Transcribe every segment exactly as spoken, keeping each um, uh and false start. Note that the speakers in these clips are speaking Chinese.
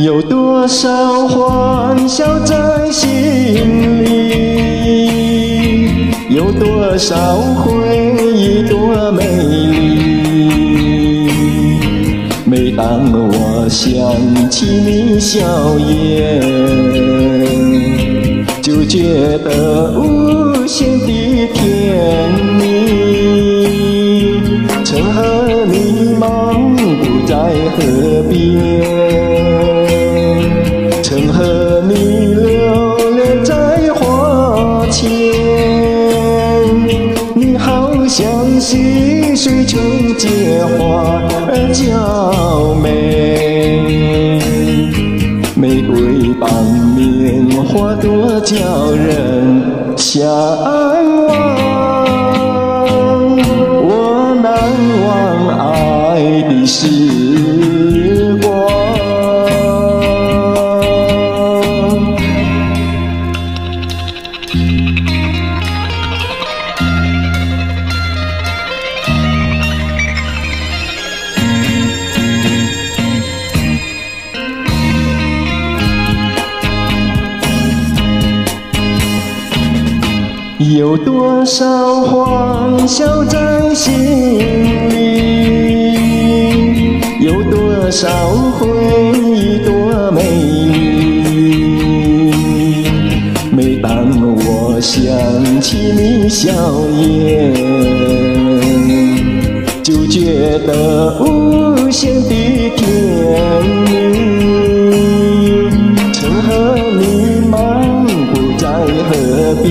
有多少欢笑在心里，有多少回忆多美丽。每当我想起你笑颜，就觉得无限的甜蜜。曾和你漫步在河边，曾和你流连在花前，你好像细水成结花儿娇美，玫瑰般面花朵叫人向往，我难忘爱的时光。有多少欢笑在心里，有多少回忆多美丽。每当我想起你笑颜，就觉得无限的甜蜜。曾和你漫步在河边，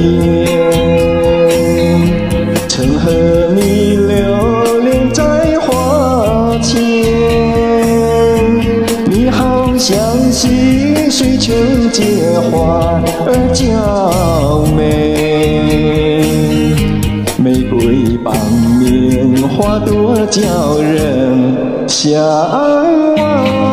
曾和你流连在花前，你好像细水成结花儿娇美，玫瑰般面花朵叫人向往。